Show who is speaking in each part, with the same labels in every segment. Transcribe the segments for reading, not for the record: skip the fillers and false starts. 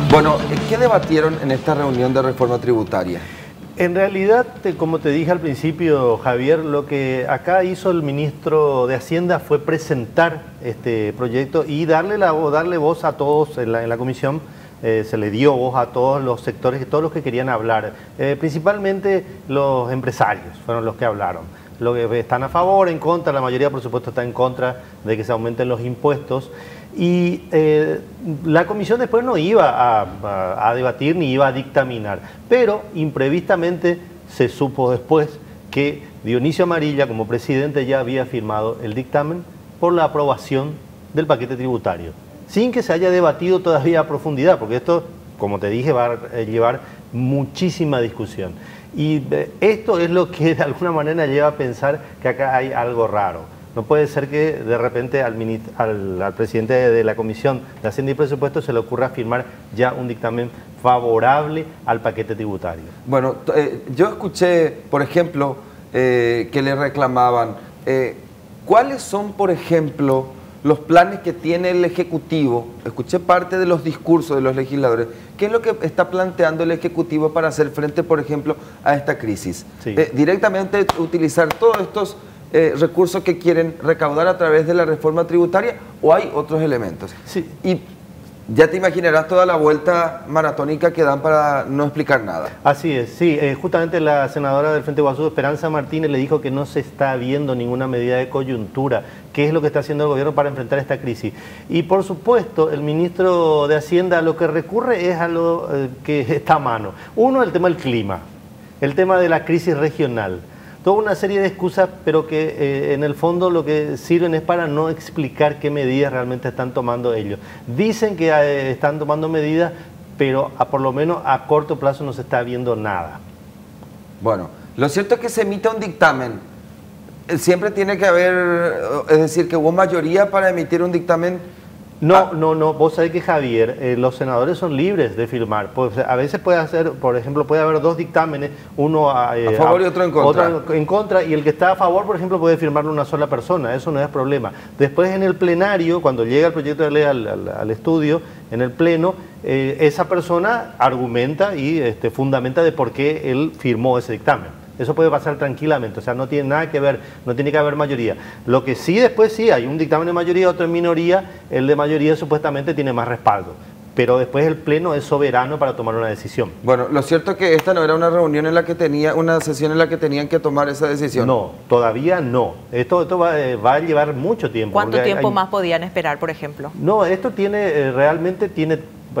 Speaker 1: Bueno, ¿qué debatieron en esta reunión de reforma tributaria?
Speaker 2: En realidad, como te dije al principio, Javier, lo que acá hizo el ministro de Hacienda fue presentar este proyecto y darle voz a todos en la comisión. Se le dio voz a todos los sectores, todos los que querían hablar. Principalmente los empresarios fueron los que hablaron. Los que están a favor, en contra, la mayoría por supuesto está en contra de que se aumenten los impuestos. Y la comisión después no iba a debatir ni iba a dictaminar, pero imprevistamente se supo después que Dionisio Amarilla como presidente ya había firmado el dictamen por la aprobación del paquete tributario, sin que se haya debatido todavía a profundidad, porque esto, como te dije, va a llevar muchísima discusión. Y esto es lo que de alguna manera lleva a pensar que acá hay algo raro. No puede ser que de repente al presidente de la Comisión de Hacienda y Presupuestos se le ocurra firmar ya un dictamen favorable al paquete tributario.
Speaker 1: Bueno, yo escuché, por ejemplo, que le reclamaban, ¿cuáles son, por ejemplo, los planes que tiene el Ejecutivo? Escuché parte de los discursos de los legisladores. ¿Qué es lo que está planteando el Ejecutivo para hacer frente, por ejemplo, a esta crisis?
Speaker 2: Sí.
Speaker 1: Directamente utilizar todos estos recursos que quieren recaudar a través de la reforma tributaria, ¿o hay otros elementos?
Speaker 2: Sí.
Speaker 1: Y ya te imaginarás toda la vuelta maratónica que dan para no explicar nada.
Speaker 2: Así es, sí. Justamente la senadora del Frente Guasú, Esperanza Martínez, le dijo que no se está viendo ninguna medida de coyuntura. ¿Qué es lo que está haciendo el gobierno para enfrentar esta crisis? Y por supuesto, el ministro de Hacienda a lo que recurre es a lo que está a mano. Uno, el tema del clima, el tema de la crisis regional. Toda una serie de excusas, pero que en el fondo lo que sirven es para no explicar qué medidas realmente están tomando ellos. Dicen que están tomando medidas, pero por lo menos a corto plazo no se está viendo nada.
Speaker 1: Bueno, lo cierto es que se emite un dictamen. Siempre tiene que haber, es decir, que hubo mayoría para emitir un dictamen.
Speaker 2: No, vos sabés que Javier, los senadores son libres de firmar. Pues, a veces puede hacer, por ejemplo, puede haber dos dictámenes, uno a
Speaker 1: favor y otro en contra.
Speaker 2: Otro en contra, y el que está a favor, por ejemplo, puede firmarlo una sola persona, eso no es problema. Después en el plenario, cuando llega el proyecto de ley al estudio, en el pleno, esa persona argumenta y fundamenta de por qué él firmó ese dictamen. Eso puede pasar tranquilamente, o sea, no tiene nada que ver, no tiene que haber mayoría. Lo que sí, después sí, hay un dictamen de mayoría, otro en minoría, el de mayoría supuestamente tiene más respaldo, pero después el Pleno es soberano para tomar una decisión.
Speaker 1: Bueno, lo cierto es que esta no era una reunión en la que tenía, una sesión en la que tenían que tomar esa decisión.
Speaker 2: No, todavía no. Esto va a llevar mucho tiempo.
Speaker 3: ¿Cuánto tiempo más podían esperar, por ejemplo?
Speaker 2: No, esto tiene, realmente tiene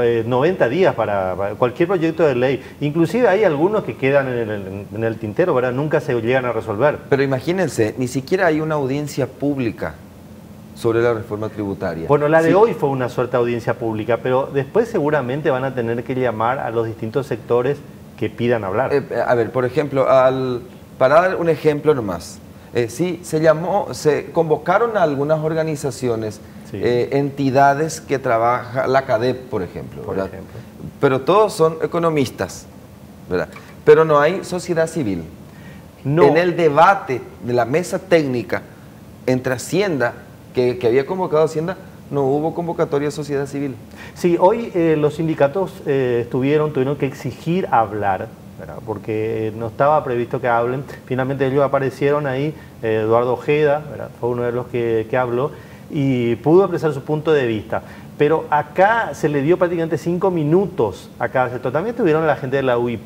Speaker 2: 90 días para cualquier proyecto de ley. Inclusive hay algunos que quedan en el tintero, ¿verdad? Nunca se llegan a resolver.
Speaker 1: Pero imagínense, ni siquiera hay una audiencia pública sobre la reforma tributaria.
Speaker 2: Bueno, la de hoy fue una suerte de audiencia pública, pero después seguramente van a tener que llamar a los distintos sectores que pidan hablar.
Speaker 1: A ver, por ejemplo, para dar un ejemplo nomás, sí, se convocaron a algunas organizaciones, sí, entidades que trabajan, la CADEP, por ejemplo, ¿verdad? Pero todos son economistas, ¿verdad? Pero no hay sociedad civil. No. En el debate de la mesa técnica entre Hacienda, que había convocado Hacienda, no hubo convocatoria de sociedad civil.
Speaker 2: Sí, hoy los sindicatos tuvieron que exigir hablar, ¿verdad? Porque no estaba previsto que hablen. Finalmente ellos aparecieron ahí, Eduardo Ojeda, ¿verdad? Fue uno de los que habló y pudo expresar su punto de vista. Pero acá se le dio prácticamente 5 minutos a cada sector. También tuvieron la gente de la UIP,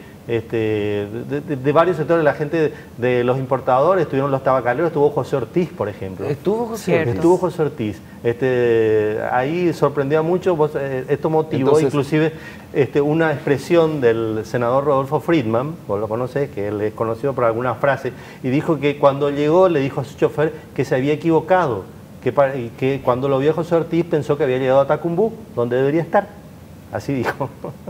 Speaker 2: de varios sectores, la gente de los importadores, estuvieron los tabacaleros, estuvo José Ortiz, por ejemplo.
Speaker 1: ¿Estuvo José Ortiz?
Speaker 2: Estuvo José Ortiz. Ahí sorprendió mucho, esto motivó entonces, inclusive una expresión del senador Rodolfo Friedman, vos lo conocés, que él es conocido por alguna frase, y dijo que cuando llegó le dijo a su chofer que se había equivocado, que cuando lo vio José Ortiz pensó que había llegado a Tacumbú, donde debería estar. Así dijo.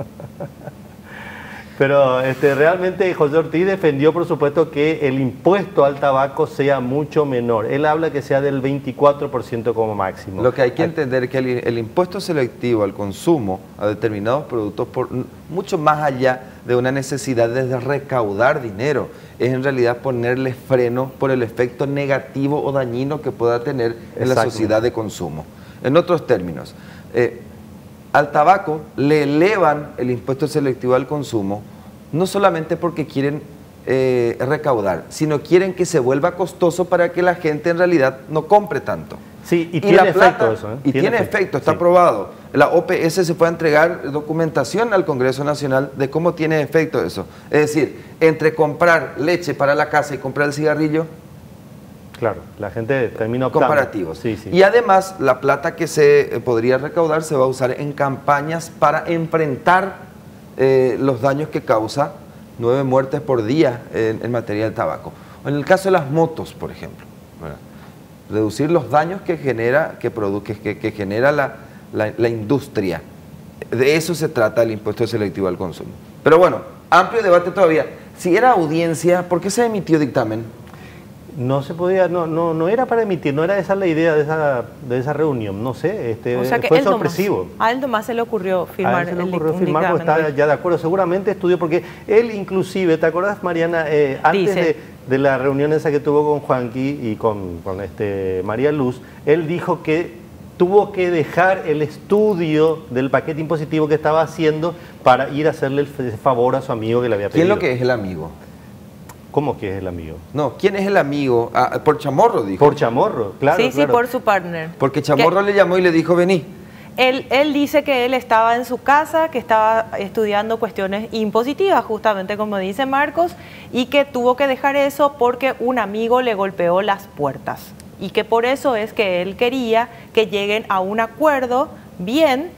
Speaker 2: Pero realmente José Ortiz defendió, por supuesto, que el impuesto al tabaco sea mucho menor. Él habla que sea del 24% como máximo.
Speaker 1: Lo que hay que entender es que el impuesto selectivo al consumo a determinados productos, mucho más allá de una necesidad de recaudar dinero, es en realidad ponerle freno por el efecto negativo o dañino que pueda tener en la sociedad de consumo. En otros términos, al tabaco le elevan el impuesto selectivo al consumo, no solamente porque quieren recaudar, sino quieren que se vuelva costoso para que la gente en realidad no compre tanto.
Speaker 2: Sí, y tiene efecto eso.
Speaker 1: Y tiene efecto, está aprobado. La OPS se fue a entregar documentación al Congreso Nacional de cómo tiene efecto eso. Es decir, entre comprar leche para la casa y comprar el cigarrillo,
Speaker 2: claro, la gente termina optando.
Speaker 1: Comparativos.
Speaker 2: Sí, sí.
Speaker 1: Y además, la plata que se podría recaudar se va a usar en campañas para enfrentar los daños que causa 9 muertes por día en materia del tabaco. O en el caso de las motos, por ejemplo, ¿verdad? Reducir los daños que genera, que genera la industria. De eso se trata el impuesto selectivo al consumo. Pero bueno, amplio debate todavía. Si era audiencia, ¿por qué se emitió dictamen?
Speaker 2: No se podía, no era para emitir, no era esa la idea de esa reunión, no sé,
Speaker 3: o sea que
Speaker 2: fue sorpresivo.
Speaker 3: A él nomás se le ocurrió firmar.
Speaker 2: A él se le ocurrió firmar porque estaba ya de acuerdo, seguramente estudió, porque él inclusive, ¿te acuerdas, Mariana? Antes de la reunión esa que tuvo con Juanqui y con María Luz, él dijo que tuvo que dejar el estudio del paquete impositivo que estaba haciendo para ir a hacerle el favor a su amigo que le había pedido.
Speaker 1: ¿Quién es lo que es el amigo?
Speaker 2: ¿Cómo que es el amigo?
Speaker 1: No, ¿quién es el amigo? Ah, por Chamorro, dijo.
Speaker 2: Por Chamorro, claro.
Speaker 3: Sí,
Speaker 2: claro.
Speaker 3: Sí, por su partner.
Speaker 1: Porque Chamorro le llamó y le dijo, vení.
Speaker 3: Él dice que él estaba en su casa, que estaba estudiando cuestiones impositivas, justamente como dice Marcos, y que tuvo que dejar eso porque un amigo le golpeó las puertas. Y que por eso es que él quería que lleguen a un acuerdo bien,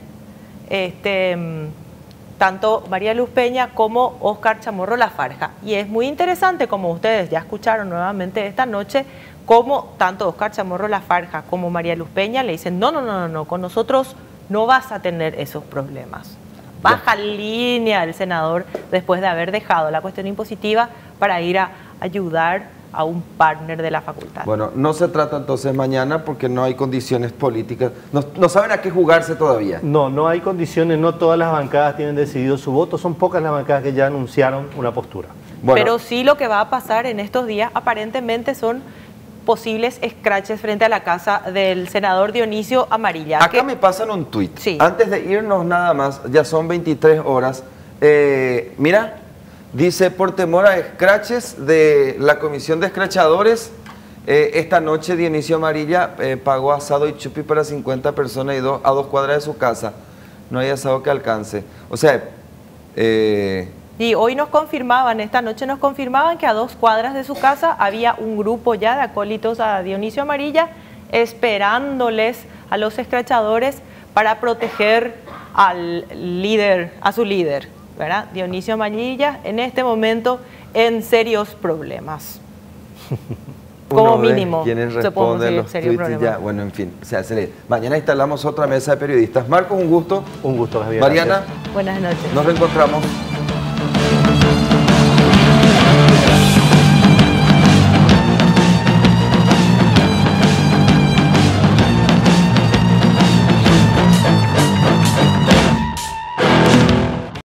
Speaker 3: tanto María Luz Peña como Óscar Chamorro Lafarja. Y es muy interesante, como ustedes ya escucharon nuevamente esta noche, cómo tanto Óscar Chamorro Lafarja como María Luz Peña le dicen, no, con nosotros no vas a tener esos problemas. Baja línea el senador después de haber dejado la cuestión impositiva para ir a ayudar a un partner de la facultad.
Speaker 1: Bueno, no se trata entonces mañana porque no hay condiciones políticas. No saben a qué jugarse todavía.
Speaker 2: No hay condiciones, no todas las bancadas tienen decidido su voto, son pocas las bancadas que ya anunciaron una postura.
Speaker 1: Bueno.
Speaker 3: Pero sí lo que va a pasar en estos días aparentemente son posibles scratches frente a la casa del senador Dionisio Amarilla.
Speaker 1: Acá me pasan un tuit.
Speaker 3: Sí.
Speaker 1: Antes de irnos nada más, ya son 23 horas. Mira, dice, por temor a scratches de la comisión de escrachadores, esta noche Dionisio Amarilla pagó asado y chupi para 50 personas y a 2 cuadras de su casa. No hay asado que alcance. O sea...
Speaker 3: Y hoy esta noche nos confirmaban que a 2 cuadras de su casa había un grupo ya de acólitos a Dionisio Amarilla esperándoles a los escrachadores para proteger al líder, a su líder, ¿verdad? Dionisio Amarilla en este momento en serios problemas. Como mínimo.
Speaker 1: ¿Quiénes responden los tweets? Ya, bueno, en fin, se hace. Mañana instalamos otra mesa de periodistas. Marcos, un gusto.
Speaker 2: Un gusto, Javier.
Speaker 1: Mariana.
Speaker 3: Buenas noches.
Speaker 1: Nos reencontramos.